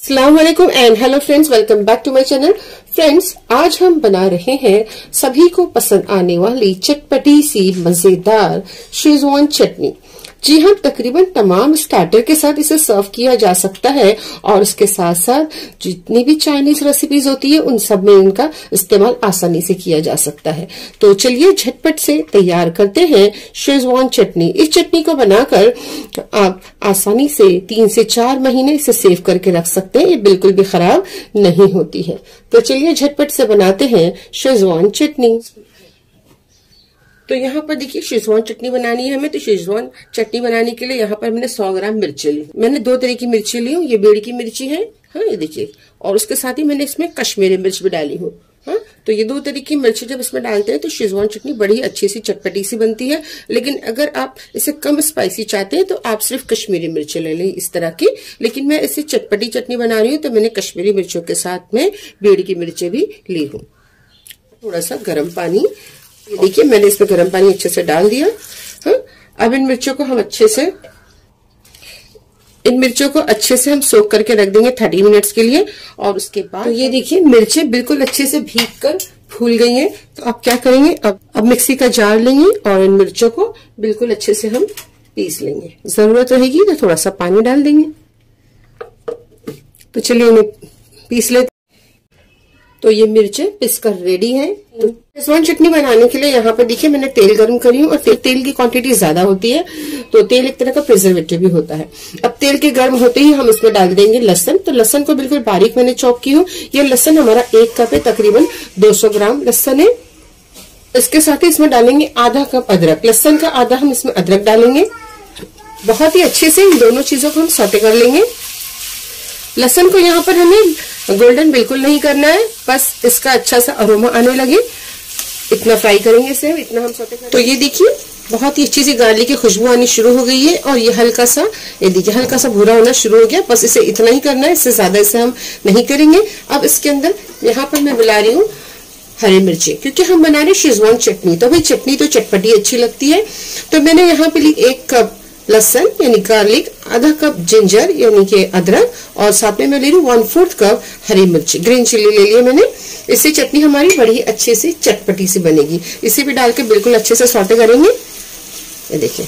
अस्सलाम वालेकुम and hello friends, welcome back to my channel. Friends, आज हम बना रहे हैं सभी को पसंद आने वाली चटपटी सी मजेदार शेजवान चटनी। जी हाँ, तकरीबन तमाम स्टार्टर के साथ इसे सर्व किया जा सकता है और इसके साथ साथ जितनी भी चाइनीज रेसिपीज होती है उन सब में इनका इस्तेमाल आसानी से किया जा सकता है। तो चलिए झटपट से तैयार करते हैं शेजवान चटनी। इस चटनी को बनाकर आप आसानी से 3 से 4 महीने इसे सेव करके रख सकते हैं, ये बिल्कुल भी खराब नहीं होती है। तो चलिए झटपट से बनाते हैं शेजवान चटनी। तो यहाँ पर देखिए शेजवान चटनी बनानी है हमें। तो शेजवान चटनी बनाने के लिए यहाँ पर मैंने 100 ग्राम मिर्ची ली। मैंने 2 तरह की मिर्ची ली हूँ, ये बेड़ की मिर्ची है, हाँ ये देखिए, और उसके साथ ही मैंने इसमें कश्मीरी मिर्च भी डाली हूँ। हाँ, तो ये 2 तरह की मिर्ची जब इसमें डालते हैं तो शेजवान चटनी बड़ी अच्छी सी चटपटी सी बनती है। लेकिन अगर आप इसे कम स्पाइसी चाहते हैं तो आप सिर्फ कश्मीरी मिर्ची ले लें इस तरह की। लेकिन मैं इसे चटपटी चटनी बना रही हूँ तो मैंने कश्मीरी मिर्चों के साथ में बेड़ की मिर्ची भी ली हूँ। थोड़ा सा गर्म पानी, देखिए मैंने इसमें गर्म पानी अच्छे से डाल दिया। हाँ, अब इन मिर्चों को अच्छे से हम सोक करके रख देंगे 30 मिनट्स के लिए। और उसके बाद तो ये देखिए मिर्चें बिल्कुल अच्छे से भीग कर फूल गई हैं। तो अब क्या करेंगे, अब मिक्सी का जार लेंगे और इन मिर्चों को बिल्कुल अच्छे से हम पीस लेंगे। जरूरत रहेगी तो थोड़ा सा पानी डाल देंगे। तो चलिए इन्हें पीस लेते। तो ये मिर्चें पिसकर रेडी हैं। तो शेजवान चटनी बनाने के लिए यहाँ पर देखिए मैंने तेल गर्म करी हूँ और तेल की क्वांटिटी ज्यादा होती है। तो तेल एक तरह का प्रिजर्वेटिव भी होता है। अब तेल के गर्म होते ही हम इसमें डाल देंगे लहसुन। तो लहसुन को बिल्कुल बारीक मैंने चॉप की हूँ। ये लहसुन हमारा 1 कप है, तकरीबन 200 ग्राम लहसुन है। इसके साथ ही इसमें डालेंगे आधा कप अदरक। लहसुन का आधा हम इसमें अदरक डालेंगे। बहुत ही अच्छे से इन दोनों चीजों को हम सौते कर लेंगे। लहसुन को यहाँ पर हमें गोल्डन बिल्कुल नहीं करना है, बस इसका अच्छा सा अरोमा आने लगे इतना फ्राई करेंगे इसे, इतना हम सौते करेंगे। तो ये देखिए बहुत ही अच्छी सी गार्लिक की खुशबू आनी शुरू हो गई है और ये हल्का सा, ये देखिए हल्का सा भूरा होना शुरू हो गया। बस इसे इतना ही करना है, इससे ज्यादा इसे हम नहीं करेंगे। अब इसके अंदर यहाँ पर मैं मिला रही हूँ हरी मिर्ची, क्योंकि हम बना रहे शेजवान चटनी। तो भाई चटनी तो चटपटी अच्छी लगती है। तो मैंने यहाँ पे ली 1 कप लहसुन यानी गार्लिक, आधा कप जिंजर यानी कि अदरक, और साथ में मैं ले रही हूँ 1/4 कप हरी मिर्ची, ग्रीन चिल्ली ले लिया मैंने। इससे चटनी हमारी बड़ी अच्छे से चटपटी सी बनेगी। इसे भी डाल के बिल्कुल अच्छे से सौटे करेंगे। ये देखिए,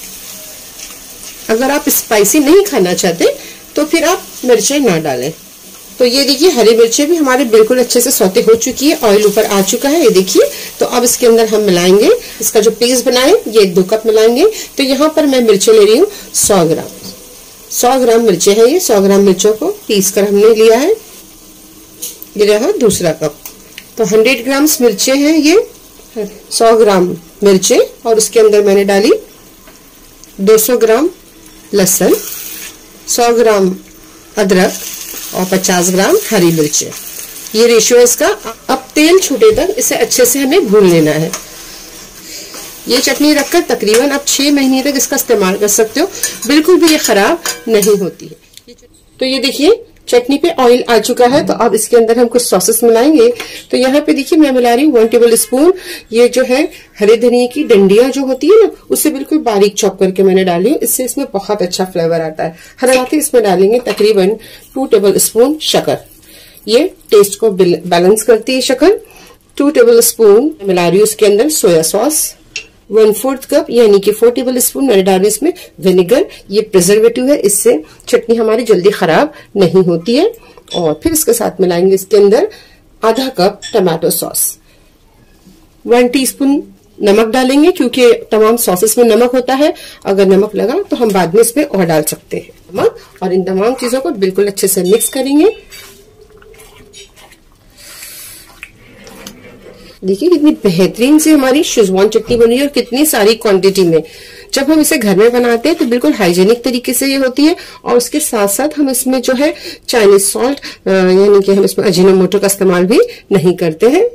अगर आप स्पाइसी नहीं खाना चाहते तो फिर आप मिर्चें ना डालें। तो ये देखिए हरी मिर्चें भी हमारे बिल्कुल अच्छे से सौते हो चुकी है, ऑयल ऊपर आ चुका है, ये देखिए। तो अब इसके अंदर हम मिलाएंगे इसका जो पेस्ट बनाए, ये 2 कप मिलाएंगे। तो यहाँ पर मैं मिर्चें ले रही हूँ 100 ग्राम मिर्चें हैं ये। 100 ग्राम मिर्चों को पीस कर हमने लिया है। ये रहा दूसरा कप। तो 100 ग्राम मिर्चें हैं ये, 100 ग्राम मिर्चें, और उसके अंदर मैंने डाली 200 ग्राम लहसुन, 100 ग्राम अदरक और 50 ग्राम हरी मिर्च। ये रेशियो है इसका। अब तेल छूटे तक इसे अच्छे से हमें भून लेना है। ये चटनी रखकर तकरीबन आप 6 महीने तक इसका इस्तेमाल कर सकते हो, बिल्कुल भी ये खराब नहीं होती है। तो ये देखिए चटनी पे ऑयल आ चुका है। तो अब इसके अंदर हम कुछ सॉसेस मिलाएंगे। तो यहाँ पे देखिए मैं मिला रही हूँ 1 टेबल स्पून ये जो है हरे धनिया की डंडियां जो होती है ना, उसे बिल्कुल बारीक चॉप करके मैंने डाली हूँ। इससे इसमें बहुत अच्छा फ्लेवर आता है। साथ ही इसमें डालेंगे तकरीबन 2 टेबल स्पून शक्कर। ये टेस्ट को बैलेंस करती है शक्कर। 2 टेबल स्पून मिला रही हूँ इसके अंदर सोया सॉस। 1/4 कप यानी कि 4 टेबल स्पून मैंने डाली इसमें विनेगर। ये प्रिजर्वेटिव है, इससे चटनी हमारी जल्दी खराब नहीं होती है। और फिर इसके साथ मिलाएंगे इसके अंदर आधा कप टमाटो सॉस। 1 टीस्पून नमक डालेंगे, क्योंकि तमाम सॉसेस में नमक होता है। अगर नमक लगा तो हम बाद में इसमें और डाल सकते हैं नमक। और इन तमाम चीजों को बिल्कुल अच्छे से मिक्स करेंगे। देखिए कितनी बेहतरीन से हमारी शेजवान चटनी बनी है और कितनी सारी क्वांटिटी में। जब हम इसे घर में बनाते हैं तो बिल्कुल हाइजीनिक तरीके से ये होती है। और उसके साथ साथ हम इसमें जो है चाइनीज सॉल्ट यानी कि हम इसमें अजीनोमोटो का इस्तेमाल भी नहीं करते हैं।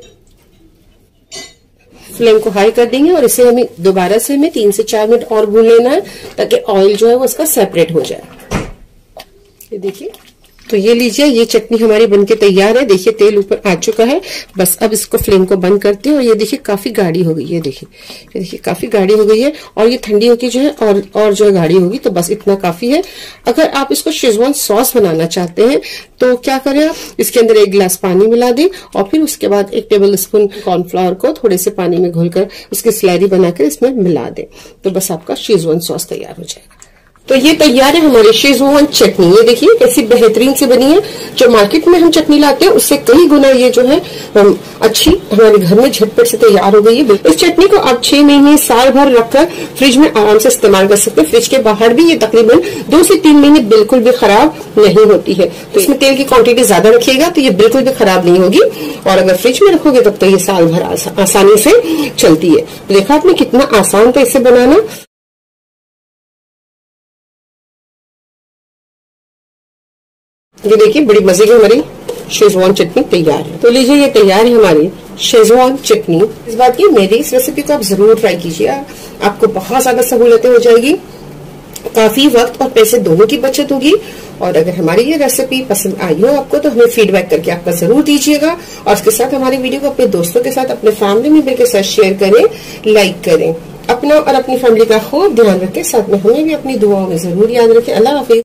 फ्लेम को हाई कर देंगे और इसे हमें दोबारा से हमें 3 से 4 मिनट और भून लेना है, ताकि ऑयल जो है वो इसका सेपरेट हो जाए। ये देखिए तो ये लीजिए, ये चटनी हमारी बनके तैयार है। देखिए तेल ऊपर आ चुका है। बस अब इसको फ्लेम को बंद करते हैं और ये देखिए काफी गाढ़ी हो गई है। देखिए ये देखिए काफी गाढ़ी हो गई है और ये ठंडी होके जो है और जो है गाढ़ी होगी। तो बस इतना काफी है। अगर आप इसको शेजवान सॉस बनाना चाहते हैं तो क्या करें, आप इसके अंदर 1 गिलास पानी मिला दें और फिर उसके बाद 1 टेबल स्पून कॉर्नफ्लावर को थोड़े से पानी में घोलकर उसकी स्लैरी बनाकर इसमें मिला दें। तो बस आपका शेजवान सॉस तैयार हो जाएगा। तो ये तैयार है हमारी शेजवान चटनी। ये देखिए कैसी बेहतरीन से बनी है। जो मार्केट में हम चटनी लाते हैं उससे कई गुना ये जो है अच्छी हमारे घर में झटपट से तैयार हो गई है। इस चटनी को आप 6 महीने साल भर रखकर फ्रिज में आराम से इस्तेमाल कर सकते हैं। फ्रिज के बाहर भी ये तकरीबन 2 से 3 महीने बिल्कुल भी खराब नहीं होती है। तो इसमें तेल की क्वांटिटी ज्यादा रखिएगा तो ये बिल्कुल भी खराब नहीं होगी और अगर फ्रिज में रखोगे तब तो ये साल भर आसानी से चलती है। तो देखा आपने कितना आसान था इसे बनाना। ये देखिए बड़ी मजे की हमारी शेजवान चटनी तैयार है। तो लीजिए ये तैयार है हमारी शेजवान चटनी। इस बात की मेरी इस रेसिपी को आप जरूर ट्राई कीजिए। आपको बहुत ज्यादा सहूलतें हो जाएगी, काफी वक्त और पैसे दोनों की बचत होगी। और अगर हमारी ये रेसिपी पसंद आई हो आपको तो हमें फीडबैक करके आपका जरूर दीजिएगा और इसके साथ हमारी वीडियो को अपने दोस्तों के साथ, अपने फैमिली मेंबर के साथ शेयर करें, लाइक करें। अपना और अपनी फैमिली का खूब ध्यान रखें। साथ में हमें भी अपनी दुआओं में जरूर याद रखें। अल्लाह हाफिज।